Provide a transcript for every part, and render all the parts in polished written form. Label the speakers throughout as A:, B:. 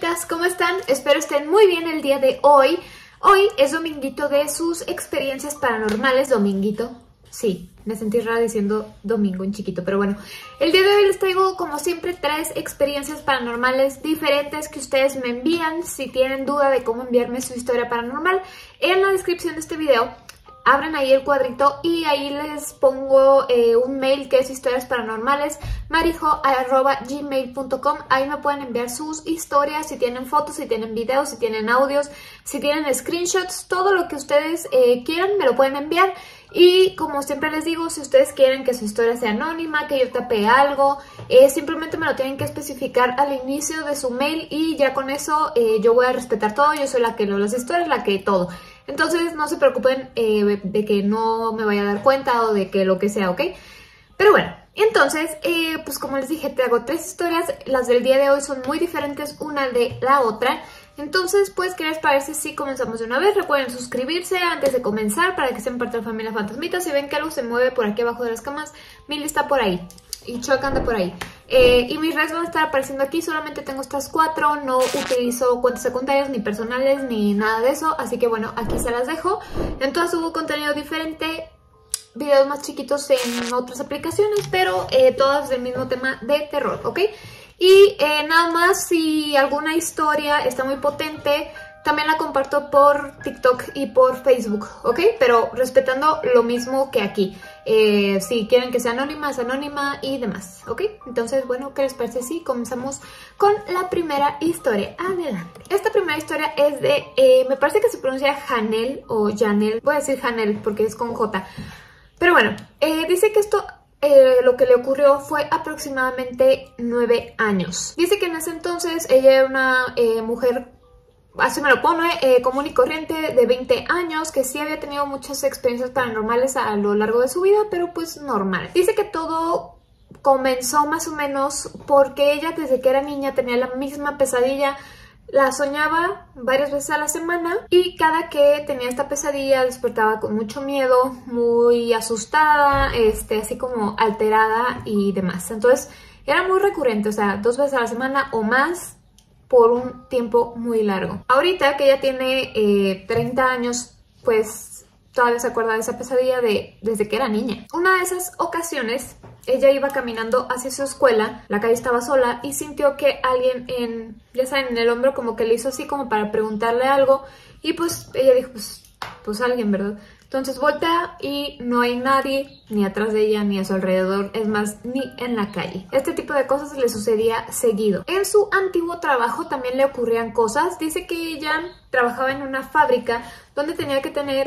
A: chicas, ¿cómo están? Espero estén muy bien el día de hoy. Hoy es dominguito de sus experiencias paranormales. Dominguito, sí, me sentí rara diciendo domingo en chiquito, pero bueno. El día de hoy les traigo, como siempre, 3 experiencias paranormales diferentes que ustedes me envían. Si tienen duda de cómo enviarme su historia paranormal, en la descripción de este video abren ahí el cuadrito y ahí les pongo un mail que es historiasparanormales marijo@gmail.com. Ahí me pueden enviar sus historias, si tienen fotos, si tienen videos, si tienen audios, si tienen screenshots, todo lo que ustedes quieran me lo pueden enviar. Y como siempre les digo, si ustedes quieren que su historia sea anónima, que yo tape algo, simplemente me lo tienen que especificar al inicio de su mail y ya con eso yo voy a respetar todo. Yo soy la que leo las historias, la que todo. Entonces no se preocupen de que no me vaya a dar cuenta o de que lo que sea, ¿ok? Pero bueno, entonces, pues como les dije, traigo 3 historias. Las del día de hoy son muy diferentes una de la otra. Entonces, pues, ¿qué les parece si comenzamos de una vez? Recuerden suscribirse antes de comenzar para que sean parte de la familia Fantasmita. Si ven que algo se mueve por aquí abajo de las camas, Milly está por ahí y Chuck anda por ahí. Y mis redes van a estar apareciendo aquí. Solamente tengo estas 4, no utilizo cuentas secundarias ni personales ni nada de eso. Así que bueno, aquí se las dejo. En todas subo contenido diferente, videos más chiquitos en otras aplicaciones, pero todas del mismo tema de terror, ¿ok? Y nada más, si alguna historia está muy potente, también la comparto por TikTok y por Facebook, ¿ok? Pero respetando lo mismo que aquí. Si quieren que sea anónima, es anónima y demás, ¿ok? Entonces, bueno, ¿qué les parece si comenzamos con la primera historia? Adelante. Esta primera historia es de, me parece que se pronuncia Janel o Janel. Voy a decir Janel porque es con J. Pero bueno, dice que esto... lo que le ocurrió fue aproximadamente 9 años. Dice que en ese entonces ella era una mujer, así me lo pone, común y corriente de 20 años, que sí había tenido muchas experiencias paranormales a lo largo de su vida, pero pues normal. Dice que todo comenzó más o menos porque ella desde que era niña tenía la misma pesadilla. La soñaba varias veces a la semana y cada que tenía esta pesadilla despertaba con mucho miedo, muy asustada, así como alterada y demás. Entonces era muy recurrente, o sea, 2 veces a la semana o más por un tiempo muy largo. Ahorita que ella tiene 30 años, pues todavía se acuerda de esa pesadilla desde que era niña. Una de esas ocasiones, ella iba caminando hacia su escuela, la calle estaba sola y sintió que alguien ya saben, en el hombro como que le hizo así como para preguntarle algo y pues ella dijo, pues alguien, ¿verdad? Entonces voltea y no hay nadie ni atrás de ella ni a su alrededor, es más, ni en la calle. Este tipo de cosas le sucedía seguido. En su antiguo trabajo también le ocurrían cosas. Dice que ella trabajaba en una fábrica donde tenía que tener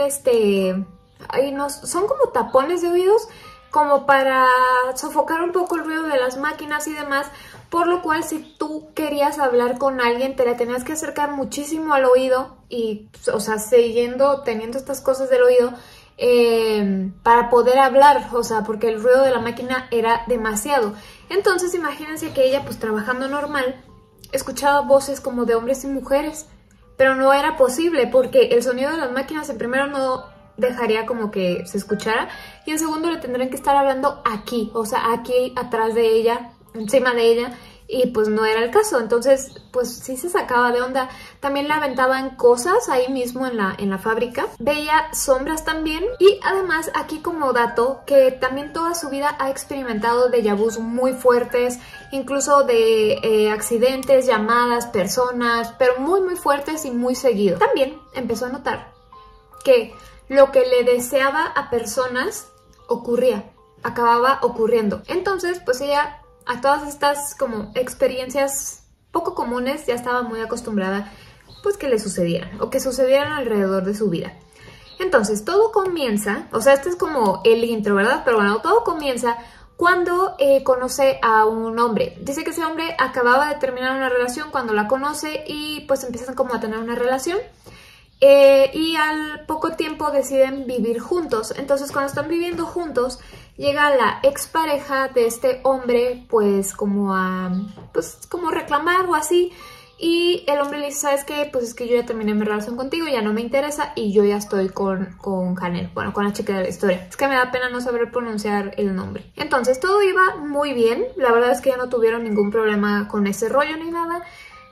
A: son como tapones de oídos, como para sofocar un poco el ruido de las máquinas y demás, por lo cual si tú querías hablar con alguien te la tenías que acercar muchísimo al oído y, o sea, teniendo estas cosas del oído para poder hablar, o sea, porque el ruido de la máquina era demasiado. Entonces imagínense que ella, pues trabajando normal, escuchaba voces como de hombres y mujeres, pero no era posible porque el sonido de las máquinas en primero no dejaría como que se escuchara y en segundo le tendrían que estar hablando aquí, o sea, aquí atrás de ella, encima de ella, y pues no era el caso. Entonces pues sí se sacaba de onda. También le aventaban cosas ahí mismo en la fábrica, veía sombras también y además aquí como dato que también toda su vida ha experimentado déjà vus muy fuertes, incluso de accidentes, llamadas, personas, pero muy muy fuertes y muy seguido. También empezó a notar que lo que le deseaba a personas acababa ocurriendo. Entonces, pues ella a todas estas como experiencias poco comunes ya estaba muy acostumbrada, pues que le sucedieran o que sucedieran alrededor de su vida. Entonces, todo comienza, o sea, este es como el intro, ¿verdad? Pero bueno, todo comienza cuando conoce a un hombre. Dice que ese hombre acababa de terminar una relación cuando la conoce y pues empiezan como a tener una relación. Y al poco tiempo deciden vivir juntos. Entonces cuando están viviendo juntos llega la expareja de este hombre pues como a como reclamar o así, y el hombre le dice, ¿sabes qué? Pues es que yo ya terminé mi relación contigo, ya no me interesa y yo ya estoy con Janel, bueno, con la chica de la historia. Es que me da pena no saber pronunciar el nombre. Entonces todo iba muy bien, la verdad es que ya no tuvieron ningún problema con ese rollo ni nada.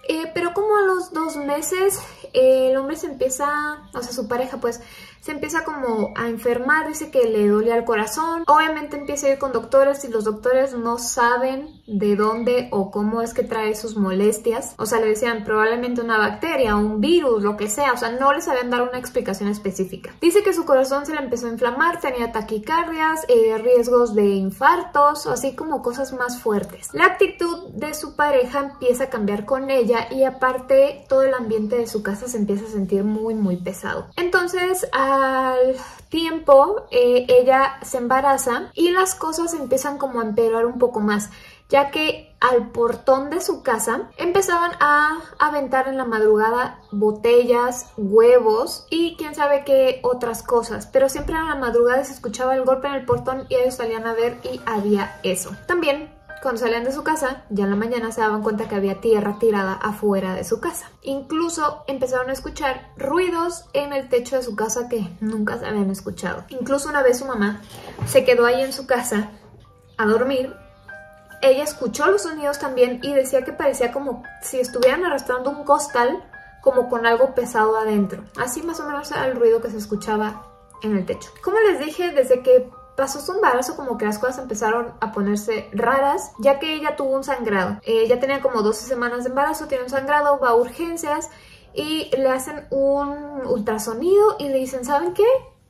A: Pero como a los 2 meses el hombre se empieza, o sea su pareja pues se empieza como a enfermar, dice que le dolía el corazón. Obviamente empieza a ir con doctores y los doctores no saben de dónde o cómo es que trae sus molestias. O sea, le decían probablemente una bacteria, un virus, lo que sea. O sea, no le sabían dar una explicación específica. Dice que su corazón se le empezó a inflamar, tenía taquicardias, riesgos de infartos, así como cosas más fuertes. La actitud de su pareja empieza a cambiar con ella y aparte todo el ambiente de su casa se empieza a sentir muy pesado. Entonces, al tiempo ella se embaraza y las cosas empiezan como a empeorar un poco más, ya que al portón de su casa empezaban a aventar en la madrugada botellas, huevos y quién sabe qué otras cosas, pero siempre a la madrugada se escuchaba el golpe en el portón y ellos salían a ver y había eso. También cuando salían de su casa, ya en la mañana se daban cuenta que había tierra tirada afuera de su casa. Incluso empezaron a escuchar ruidos en el techo de su casa que nunca se habían escuchado. Incluso una vez su mamá se quedó ahí en su casa a dormir. Ella escuchó los sonidos también y decía que parecía como si estuvieran arrastrando un costal como con algo pesado adentro. Así más o menos era el ruido que se escuchaba en el techo. Como les dije, desde que pasó su embarazo como que las cosas empezaron a ponerse raras, ya que ella tuvo un sangrado. Ya tenía como 12 semanas de embarazo, tiene un sangrado, va a urgencias y le hacen un ultrasonido y le dicen, ¿saben qué?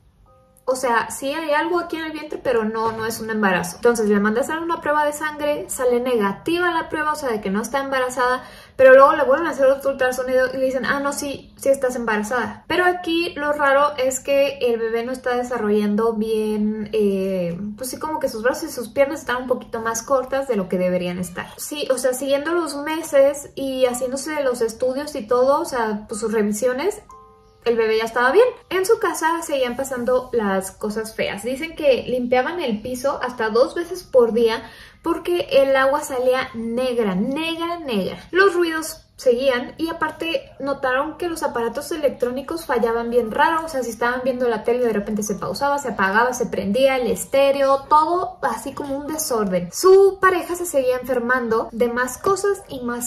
A: O sea, sí hay algo aquí en el vientre, pero no es un embarazo. Entonces le manda a hacer una prueba de sangre, sale negativa la prueba, o sea, de que no está embarazada, pero luego le vuelven a hacer otro ultrasonido y le dicen, ah, no, sí estás embarazada. Pero aquí lo raro es que el bebé no está desarrollando bien, pues sí, como que sus brazos y sus piernas están un poquito más cortas de lo que deberían estar. Sí, o sea, siguiendo los meses y haciéndose los estudios y todo, o sea, pues sus revisiones, el bebé ya estaba bien. En su casa seguían pasando las cosas feas. Dicen que limpiaban el piso hasta 2 veces por día porque el agua salía negra. Los ruidos seguían y aparte notaron que los aparatos electrónicos fallaban bien raro. O sea, si estaban viendo la tele de repente se pausaba, se apagaba, se prendía el estéreo, todo así como un desorden. Su pareja se seguía enfermando de más cosas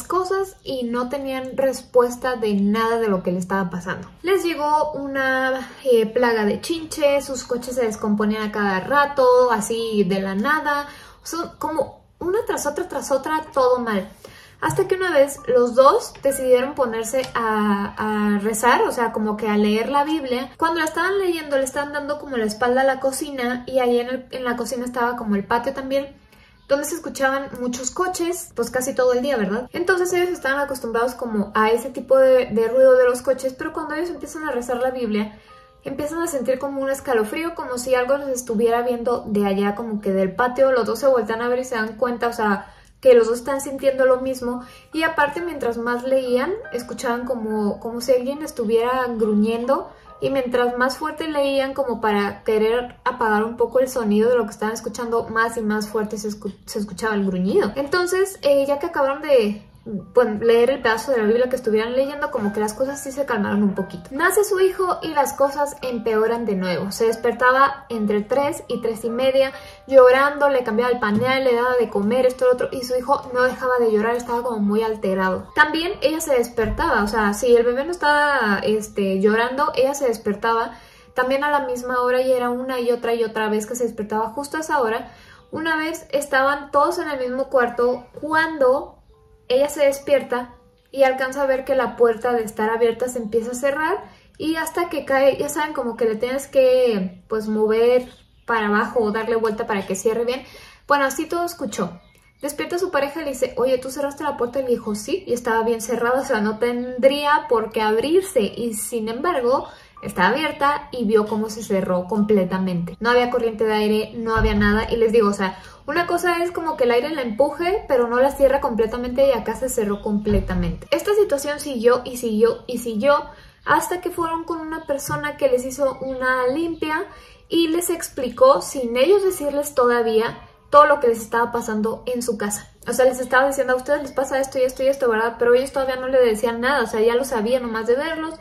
A: y no tenían respuesta de nada de lo que le estaba pasando. Les llegó una plaga de chinches, sus coches se descomponían a cada rato, así de la nada. Son como una tras otra, todo mal. Hasta que una vez los dos decidieron ponerse a rezar, o sea, como que a leer la Biblia. Cuando la estaban leyendo, le estaban dando como la espalda a la cocina y ahí en la cocina estaba como el patio también, donde se escuchaban muchos coches, pues casi todo el día, ¿verdad? Entonces ellos estaban acostumbrados como a ese tipo de ruido de los coches, pero cuando ellos empiezan a rezar la Biblia, empiezan a sentir como un escalofrío, como si algo los estuviera viendo de allá, como que del patio. Los dos se voltean a ver y se dan cuenta, o sea, que los dos están sintiendo lo mismo. Y aparte, mientras más leían, escuchaban como si alguien estuviera gruñendo. Y mientras más fuerte leían, como para querer apagar un poco el sonido de lo que estaban escuchando, más y más fuerte se escuchaba el gruñido. Entonces, ya que acabaron de leer el pedazo de la Biblia que estuvieran leyendo, como que las cosas sí se calmaron un poquito. Nace su hijo y las cosas empeoran de nuevo. Se despertaba entre 3 y 3:30 llorando, le cambiaba el pañal, le daba de comer, esto y lo otro, y su hijo no dejaba de llorar, estaba como muy alterado. También ella se despertaba, o sea, si el bebé no estaba llorando, ella se despertaba también a la misma hora y era una y otra vez que se despertaba justo a esa hora. Una vez estaban todos en el mismo cuarto cuando ella se despierta y alcanza a ver que la puerta de estar abierta se empieza a cerrar y hasta que cae, ya saben, como que le tienes que pues mover para abajo o darle vuelta para que cierre bien. Bueno, así todo escuchó. Despierta a su pareja y le dice, oye, ¿tú cerraste la puerta? Y le dijo, sí, y estaba bien cerrada, o sea, no tendría por qué abrirse. Y sin embargo, estaba abierta y vio cómo se cerró completamente. No había corriente de aire, no había nada. Y les digo, o sea, una cosa es como que el aire la empuje, pero no la cierra completamente y acá se cerró completamente. Esta situación siguió y siguió hasta que fueron con una persona que les hizo una limpia y les explicó, sin ellos decirles todavía, todo lo que les estaba pasando en su casa. O sea, les estaba diciendo, a ustedes les pasa esto y esto y esto, ¿verdad? Pero ellos todavía no le decían nada, o sea, ya lo sabían nomás de verlos.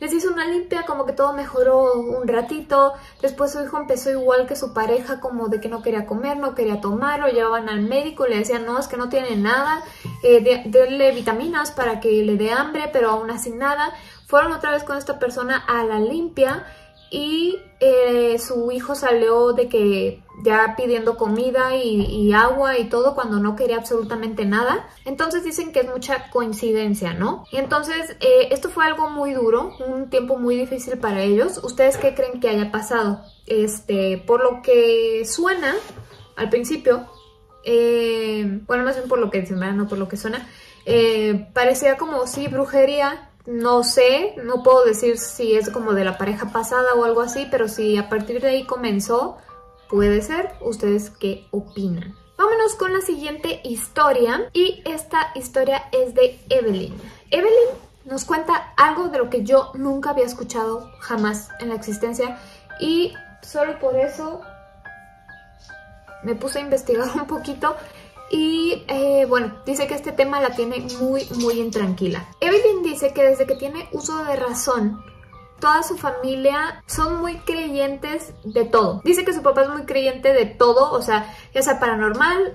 A: les hizo una limpia, como que todo mejoró un ratito. Después su hijo empezó igual que su pareja, como de que no quería comer, no quería tomar, lo llevaban al médico y le decían, no, es que no tiene nada, denle vitaminas para que le dé hambre, pero aún así nada. Fueron otra vez con esta persona a la limpia y su hijo salió de que ya pidiendo comida y agua y todo cuando no quería absolutamente nada. Entonces dicen que es mucha coincidencia, ¿no? Y entonces esto fue algo muy duro, un tiempo muy difícil para ellos. ¿Ustedes qué creen que haya pasado? Por lo que suena al principio, bueno, más bien por lo que dicen, ¿verdad? No por lo que suena, parecía como sí, brujería. No sé, no puedo decir si es como de la pareja pasada o algo así, pero si a partir de ahí comenzó, puede ser. ¿Ustedes qué opinan? Vámonos con la siguiente historia, y esta historia es de Evelyn. Evelyn nos cuenta algo de lo que yo nunca había escuchado jamás en la existencia, y solo por eso me puse a investigar un poquito. Y bueno, dice que este tema la tiene muy intranquila. Evelyn dice que desde que tiene uso de razón, toda su familia son muy creyentes de todo. Dice que su papá es muy creyente de todo, o sea, ya sea paranormal,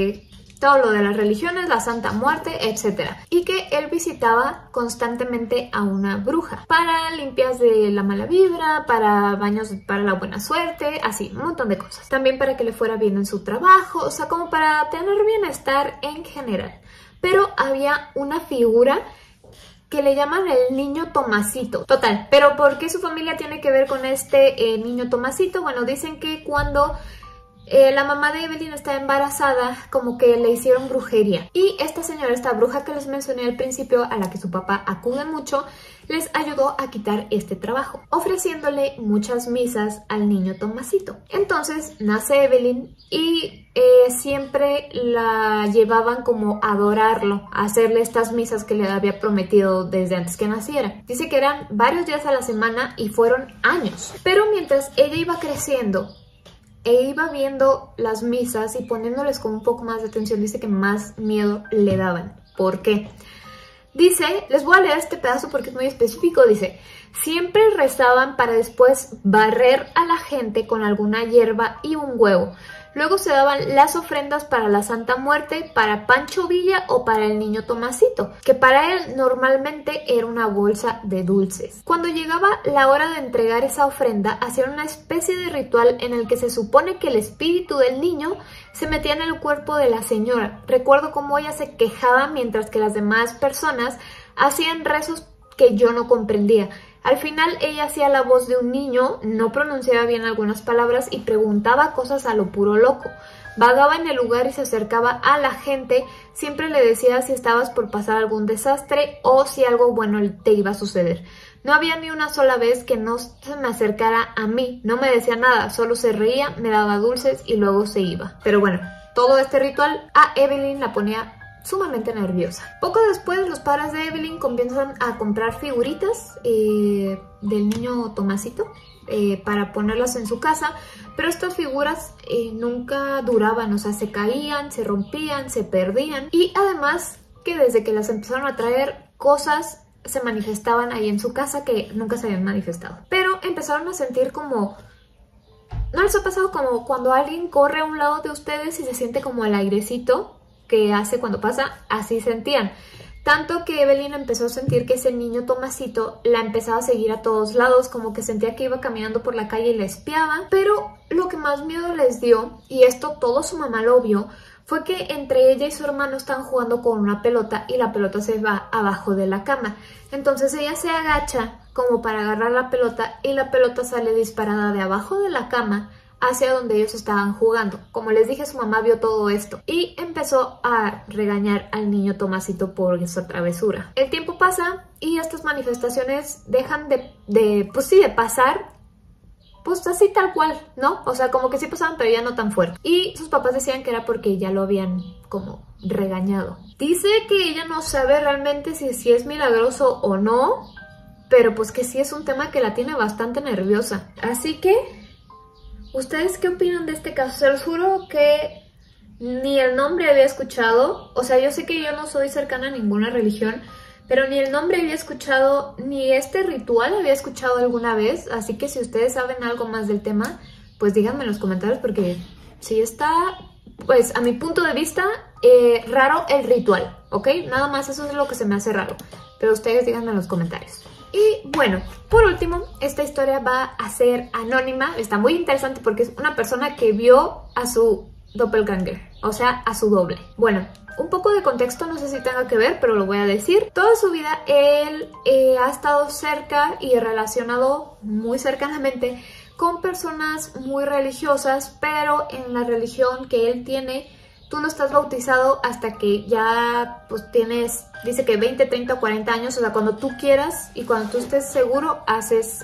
A: todo lo de las religiones, la Santa Muerte, etc. Y que él visitaba constantemente a una bruja para limpias de la mala vibra, para baños para la buena suerte, así, un montón de cosas. También para que le fuera bien en su trabajo, o sea, como para tener bienestar en general. Pero había una figura que le llaman el niño Tomasito. Total, pero ¿por qué su familia tiene que ver con este niño Tomasito? Bueno, dicen que cuando la mamá de Evelyn está embarazada, como que le hicieron brujería. Y esta señora, esta bruja que les mencioné al principio, a la que su papá acude mucho, les ayudó a quitar este trabajo, ofreciéndole muchas misas al niño Tomasito. Entonces nace Evelyn y siempre la llevaban como a adorarlo, a hacerle estas misas que le había prometido desde antes que naciera. Dice que eran varios días a la semana y fueron años. Pero mientras ella iba creciendo e iba viendo las misas y poniéndoles como un poco más de atención, dice que más miedo le daban. ¿Por qué? Dice, les voy a leer este pedazo porque es muy específico, dice, siempre rezaban para después barrer a la gente con alguna hierba y un huevo. Luego se daban las ofrendas para la Santa Muerte, para Pancho Villa o para el niño Tomasito, que para él normalmente era una bolsa de dulces. Cuando llegaba la hora de entregar esa ofrenda, hacían una especie de ritual en el que se supone que el espíritu del niño se metía en el cuerpo de la señora. Recuerdo cómo ella se quejaba mientras que las demás personas hacían rezos que yo no comprendía. Al final ella hacía la voz de un niño, no pronunciaba bien algunas palabras y preguntaba cosas a lo puro loco. Vagaba en el lugar y se acercaba a la gente, siempre le decía si estabas por pasar algún desastre o si algo bueno te iba a suceder. No había ni una sola vez que no se me acercara a mí, no me decía nada, solo se reía, me daba dulces y luego se iba. Pero bueno, todo este ritual a Evelyn la ponía sumamente nerviosa. Poco después los padres de Evelyn comienzan a comprar figuritas del niño Tomasito para ponerlas en su casa, pero estas figuras nunca duraban, o sea, se caían, se rompían, se perdían, y además que desde que las empezaron a traer, cosas se manifestaban ahí en su casa que nunca se habían manifestado. Pero empezaron a sentir como... ¿No les ha pasado como cuando alguien corre a un lado de ustedes y se siente como el airecito que hace cuando pasa? Así sentían. Tanto que Evelyn empezó a sentir que ese niño Tomasito la empezaba a seguir a todos lados, como que sentía que iba caminando por la calle y la espiaba. Pero lo que más miedo les dio, y esto todo su mamá lo vio, fue que entre ella y su hermano están jugando con una pelota y la pelota se va abajo de la cama. Entonces ella se agacha como para agarrar la pelota y la pelota sale disparada de abajo de la cama hacia donde ellos estaban jugando. Como les dije, su mamá vio todo esto y empezó a regañar al niño Tomasito por esa travesura. El tiempo pasa y estas manifestaciones dejan de pasar, pues así tal cual, ¿no? O sea, como que sí pasaban, pero ya no tan fuerte. Y sus papás decían que era porque ya lo habían como regañado. Dice que ella no sabe realmente si es milagroso o no, pero pues que sí es un tema que la tiene bastante nerviosa. Así que, ¿ustedes qué opinan de este caso? Se los juro que ni el nombre había escuchado. O sea, yo sé que yo no soy cercana a ninguna religión, pero ni el nombre había escuchado, ni este ritual había escuchado alguna vez, así que si ustedes saben algo más del tema, pues díganme en los comentarios porque sí está, pues a mi punto de vista, raro el ritual, ¿ok? Nada más eso es lo que se me hace raro, pero ustedes díganme en los comentarios. Y bueno, por último, esta historia va a ser anónima, está muy interesante porque es una persona que vio a su doppelganger, o sea, a su doble. Bueno, un poco de contexto, no sé si tenga que ver, pero lo voy a decir. Toda su vida él ha estado cerca y relacionado muy cercanamente con personas muy religiosas, pero en la religión que él tiene, tú no estás bautizado hasta que ya pues tienes, dice que 20, 30 o 40 años, o sea, cuando tú quieras y cuando tú estés seguro, haces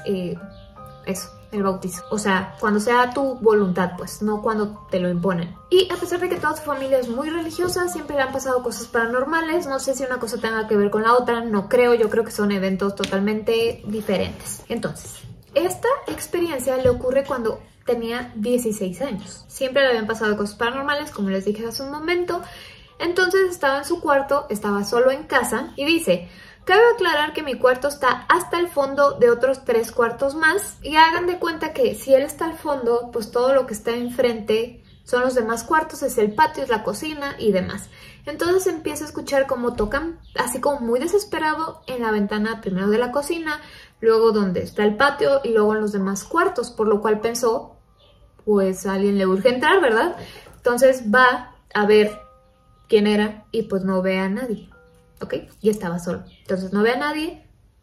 A: eso, el bautizo. O sea, cuando sea tu voluntad, pues, no cuando te lo imponen. Y a pesar de que toda su familia es muy religiosa, siempre le han pasado cosas paranormales. No sé si una cosa tenga que ver con la otra, no creo, yo creo que son eventos totalmente diferentes. Entonces, esta experiencia le ocurre cuando tenía 16 años. Siempre le habían pasado cosas paranormales, como les dije hace un momento. Entonces estaba en su cuarto, estaba solo en casa y dice: cabe aclarar que mi cuarto está hasta el fondo de otros 3 cuartos más, y hagan de cuenta que si él está al fondo, pues todo lo que está enfrente son los demás cuartos, es el patio, es la cocina y demás. Entonces empieza a escuchar cómo tocan, así como muy desesperado, en la ventana primero de la cocina, luego donde está el patio y luego en los demás cuartos, por lo cual pensó, pues a alguien le urge entrar, ¿verdad? Entonces va a ver quién era y pues no ve a nadie, ¿ok? Y estaba solo. Entonces no ve a nadie,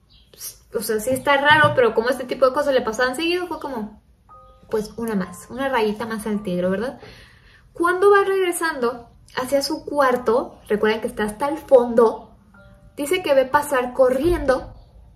A: o sea, sí está raro, pero como este tipo de cosas le pasaban seguido, fue como, pues una rayita más al tigre, ¿verdad? Cuando va regresando hacia su cuarto, recuerden que está hasta el fondo, dice que ve pasar corriendo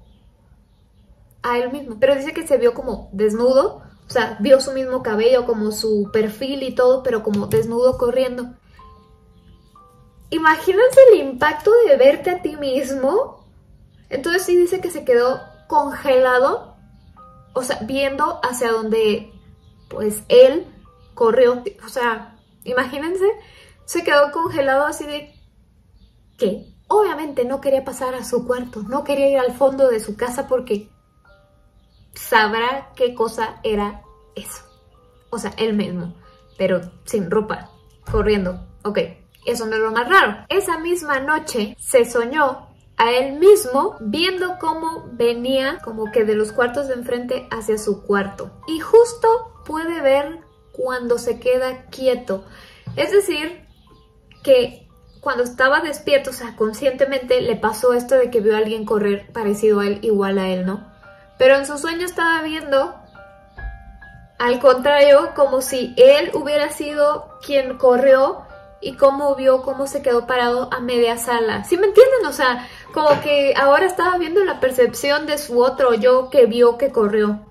A: a él mismo, pero dice que se vio como desnudo, o sea, vio su mismo cabello, como su perfil y todo, pero como desnudo corriendo. Imagínense el impacto de verte a ti mismo. Entonces sí dice que se quedó congelado, o sea, viendo hacia donde, pues, él corrió. O sea, imagínense, se quedó congelado así de que obviamente no quería pasar a su cuarto, no quería ir al fondo de su casa porque sabrá qué cosa era eso. O sea, él mismo, pero sin ropa, corriendo. Ok, eso no es lo más raro. Esa misma noche se soñó a él mismo viendo cómo venía como que de los cuartos de enfrente hacia su cuarto. Y justo puede ver cuando se queda quieto. Es decir, que cuando estaba despierto, o sea, conscientemente le pasó esto de que vio a alguien correr parecido a él, igual a él, ¿no? Pero en su sueño estaba viendo, al contrario, como si él hubiera sido quien corrió y cómo vio cómo se quedó parado a media sala. ¿Sí me entienden? O sea, como que ahora estaba viendo la percepción de su otro yo que vio que corrió.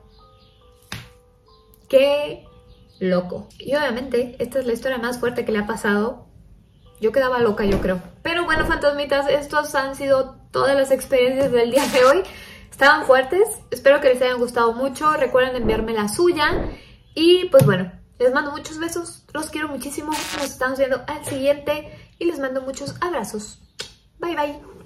A: ¡Qué loco! Y obviamente esta es la historia más fuerte que le ha pasado. Yo quedaba loca, yo creo. Pero bueno, fantasmitas, estos han sido todas las experiencias del día de hoy. Estaban fuertes, espero que les hayan gustado mucho. Recuerden enviarme la suya. Y pues bueno, les mando muchos besos, los quiero muchísimo. Nos estamos viendo al siguiente y les mando muchos abrazos. Bye bye.